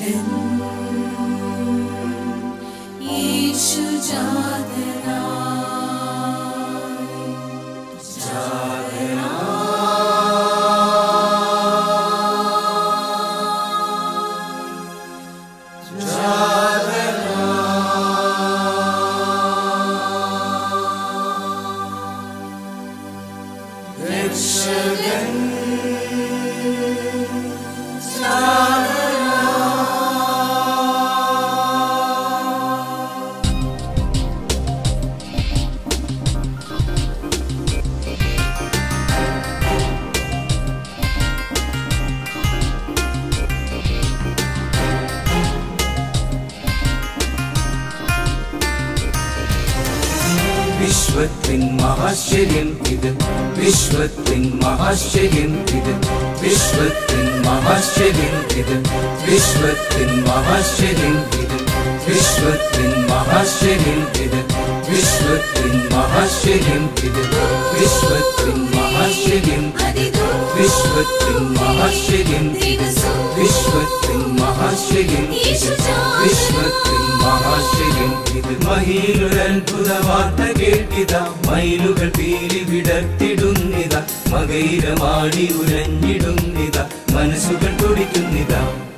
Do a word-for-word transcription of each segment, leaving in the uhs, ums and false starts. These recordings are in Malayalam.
विश्वत्तिन महाश्चर्यं इद विश्वत्तिन महाश्चर्यं इद विश्वत्तिन महाश्चर्यं इद विश्वत्तिन महाश्चर्यं इद विश्वत्तिन महाश्चर्यं इद विश्वत्तिन महाश्चर्यं इद विश्वत्तिन महाश्चर्यं विश्वत्तिन महाश्चर्यं विश्वत्तिन महाश्चर्यं विश्वत्तिन महाश्चर्यं इद മഹിയിലൊരത്ഭുതവാർത്ത കേട്ടിതാ മയിലുകൾ പീലി വിടർത്തിടുന്നിതാ മകയിരമാടി ഉലഞ്ഞിടുന്നിതാ മനസ്സുകൾ തുടിക്കുന്നിതാ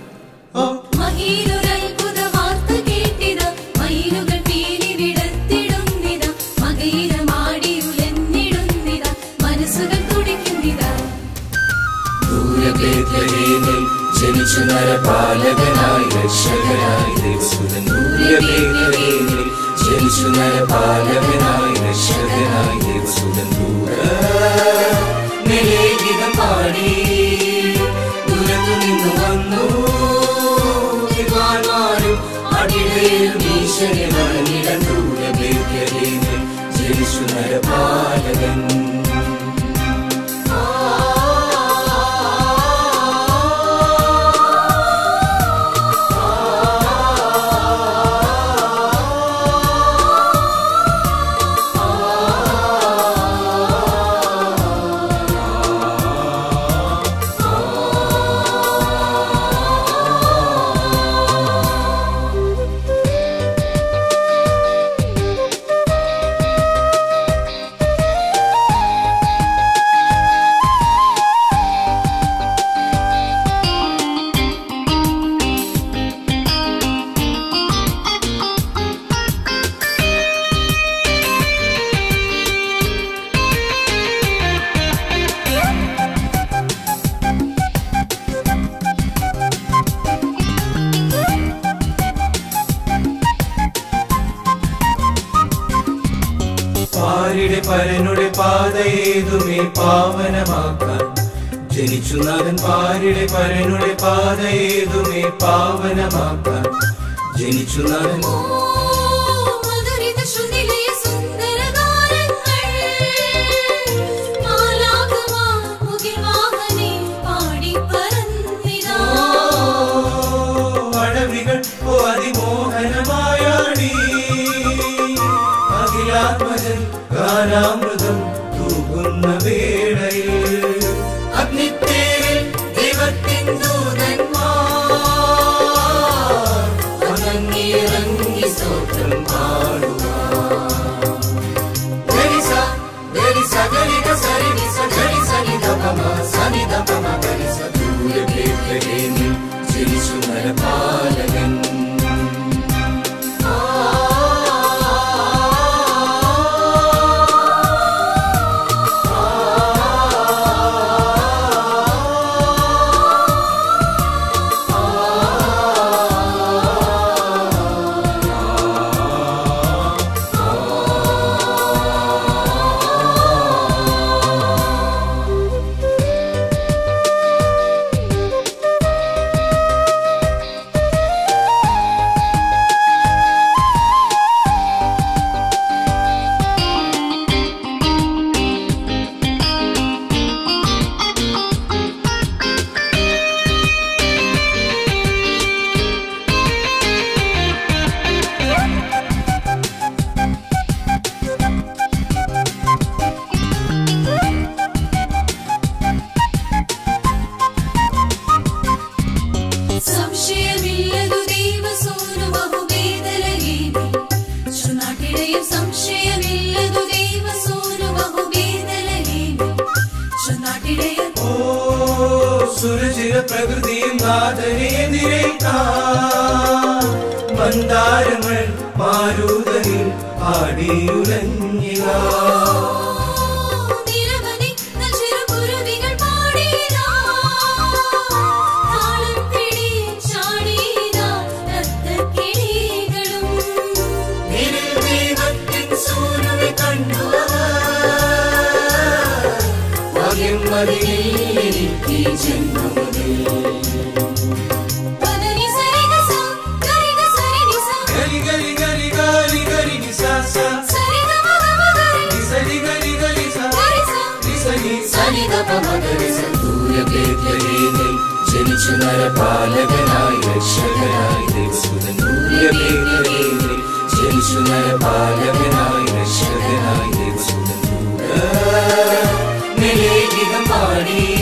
മഹിയിലൊരത്ഭുതവാർത്ത കേട്ടിതാ മയിലുകൾ പീലി വിടർത്തിടുന്നിതാ മകയിരമാടി ഉലഞ്ഞിടുന്നിതാ മനസ്സുകൾ തുടിക്കുന്നിതാ ദൂരെ ബേത്ലഹേമിൽ ജനിച്ചു നരപാലകനായി രക്ഷകനായി ദേവസുതൻ ദൂരെ ബേത്ലഹേമിൽ ജനിച്ചു നരപാലകനായി രക്ഷകനായി ദേവസുതൻ ദൂരഗീതം പാടി ദൂരത്തു നിന്നു വന്നു വിദ്വാൻമാരും അടിവേലും ഈശ്വരനെ വണങ്ങിടം ദൂരെ ബേത്ലഹേമിൽ ജനിച്ചു നരപാലകൻ പാരിടെ പരനുടെ പാതയേതുമേ പാവനമാക്കാൻ ജനിച്ചു നാഥൻ പാരിടെ പരനുടെ പാതയേതുമേ പാവനമാക്കാൻ ജനിച്ചു നാഥൻ അടവികൾ ഓ അതിമോഹനമായാടി അഖിലാത്മജൻ ഗാനാമൃതം തൂകുന്ന വേളയിൽ അഗ്നിത്തേരിൽ ദൈവത്തിൻ ദൂതന്മാർ വണങ്ങിയിറങ്ങി സ്തോത്രം പാടുവാൻ ഗരിസ ഗരിസ ഗരിക സരിനിസ ഗരിസ നിധപമ സനിധപമ ഗരിസ ദൂരെ ബേത്ലഹേമിൽ ജനിച്ചു നരപാലകൻ സംശയമില്ല പ്രകൃതിയും നാഥനെ എതിരേൽക്കാം മന്ദാരങ്ങൾ മാരുതനിൽ ആടിയുലഞ്ഞിക ജനിച്ചു നരപാലകനായി രക്ഷകനായി ദേവസുതൻ ദൂരമേഖലയിൽ ജനിച്ചു നരപാലകനായി രക്ഷകനായി ദേവസുതൻ ദൂര നിലേഗിതം പാടി